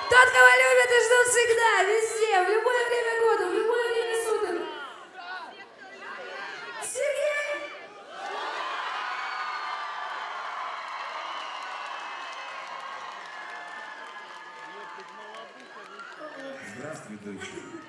Тот, кого любят и ждут всегда, везде, в любое время года, в любое время суток. Сергей! Здравствуй, дочь.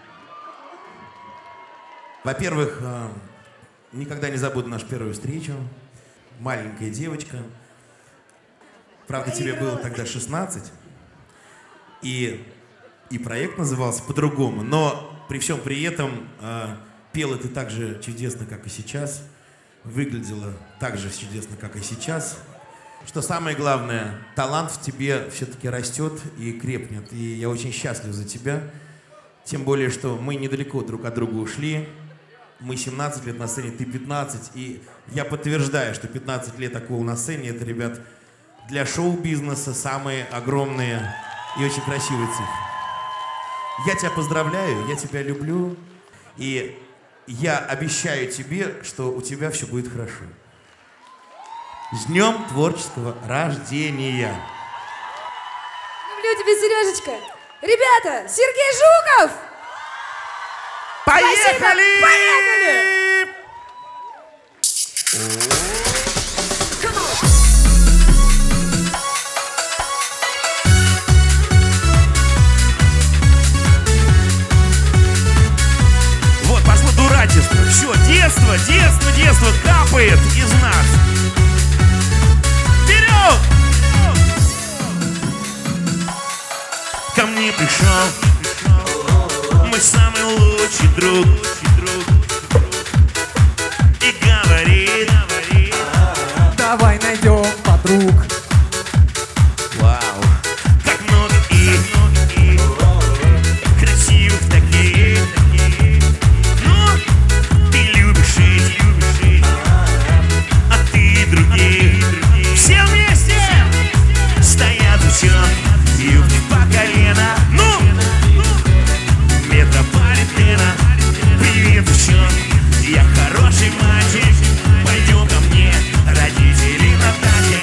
Во-первых, никогда не забуду нашу первую встречу. Маленькая девочка. Правда, тебе было тогда 16. И проект назывался по-другому. Но при всем при этом пела ты так же чудесно, как и сейчас. Выглядела так же чудесно, как и сейчас. Что самое главное, талант в тебе все-таки растет и крепнет. И я очень счастлив за тебя. Тем более, что мы недалеко друг от друга ушли. Мы 17 лет на сцене, ты 15. И я подтверждаю, что 15 лет такого на сцене, это, ребят, для шоу-бизнеса самые огромные и очень красивые цифры. Я тебя поздравляю, я тебя люблю. И я обещаю тебе, что у тебя все будет хорошо. С днем творческого рождения! Люблю тебя, Сережечка. Ребята, Сергей Жуков! Поехали! Спасибо. Поехали! Вот пошло дурачество. Все, детство капает из нас. Вперед! Ко мне пришел мой самый лучший друг и говорит: давай найдем подруг. вау, как много их, красивых таких. Ну, ты любишь их, а ты других. Все вместе стоят девчонки, юбки по колено. Ну, метрополитена. Привет, девчонки, я хороший мальчик. Пойдем ко мне, родители на даче.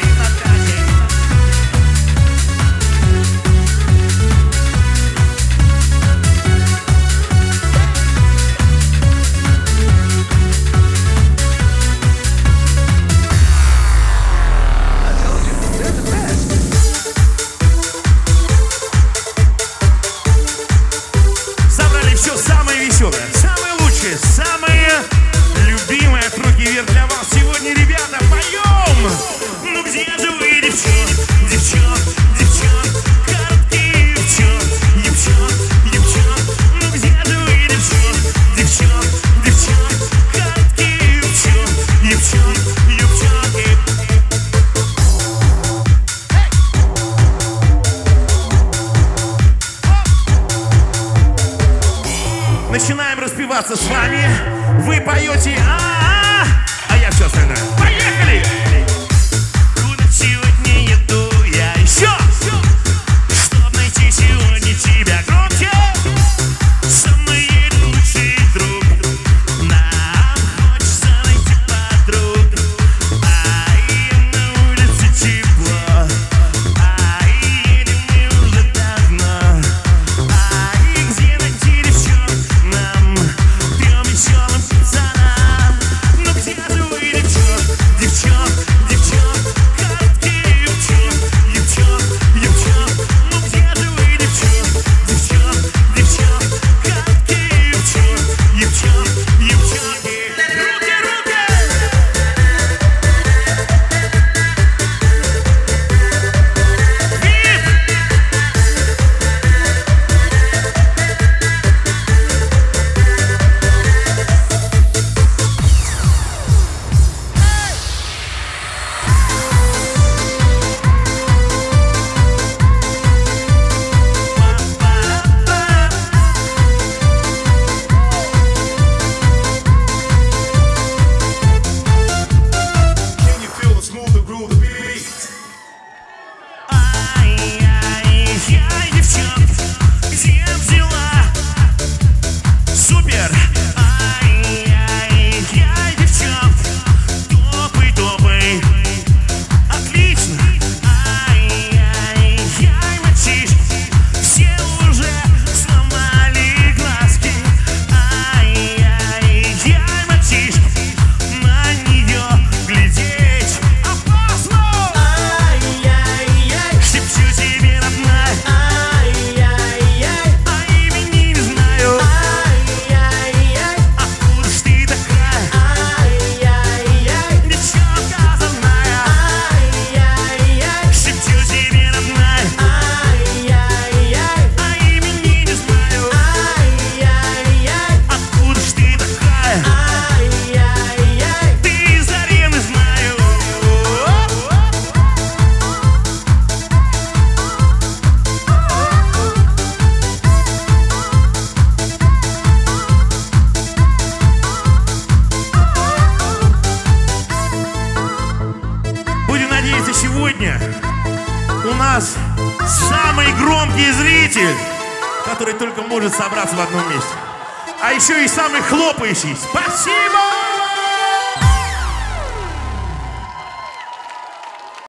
Собрали все самое веселое, самое лучшее, самое любимое. От руки вверх для вас сегодня, ребята, поем! Ну где же вы, девчонки, короткие девчонки, ну где же вы, девчонки, короткие девчонки. Начинаем распеваться с вами. Вы поете а я все остальное. Поехали! Куда сегодня еду я еще? Чтоб найти сегодня тебя громче. Самый лучший друг. Нам хочется найти подруг. На улице тепло. Едем мы уже давно. Где найти девчонок нам, трем веселым пацанам? Ну где же вы, девчонки? русский зритель, который только может собраться в одном месте. А еще и самый хлопающий. Спасибо!